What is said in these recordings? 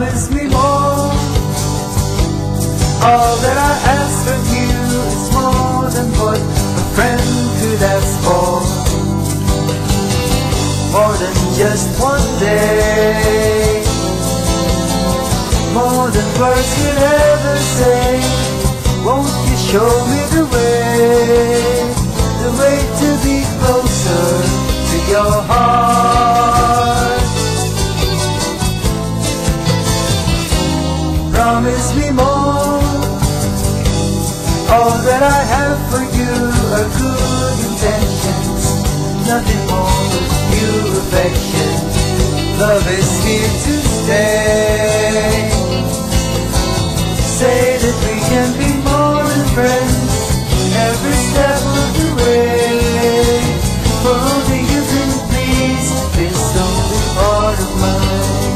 Promise me more. All that I ask from you is more than what a friend could ask for. More than just one day, more than words could ever say. Won't you show me the way to be closer to your heart? Promise me more. All that I have for you are good intentions, nothing more but pure affection. Love is here to stay. Say that we can be more than friends every step of the way. For only you can please this only heart of mine.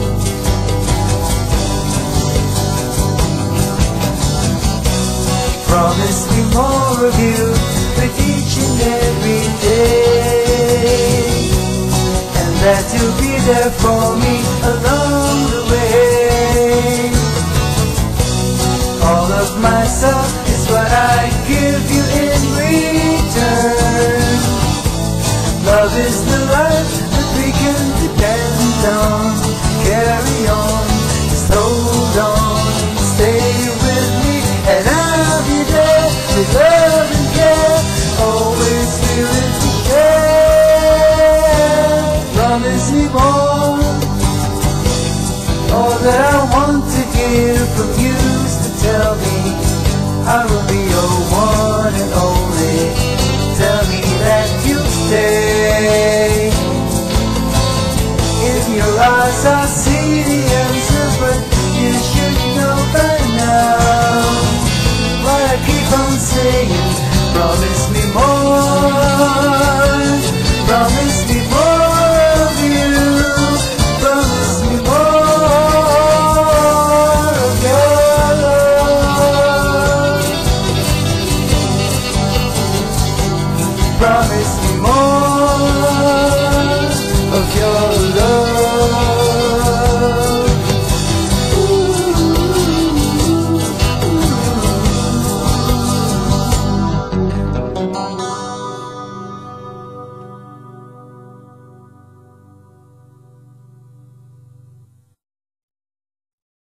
Promise me more of you with each and every day, and that you'll be there for me along the way. All of myself